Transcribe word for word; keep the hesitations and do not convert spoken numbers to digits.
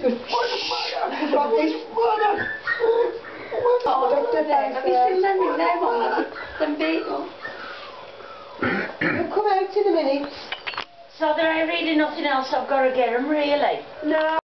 Oh, doctor, have you seen them in there, Mum? Them beetles. You'll come out in a minute. So there ain't really nothing else I've got to get them, really? No.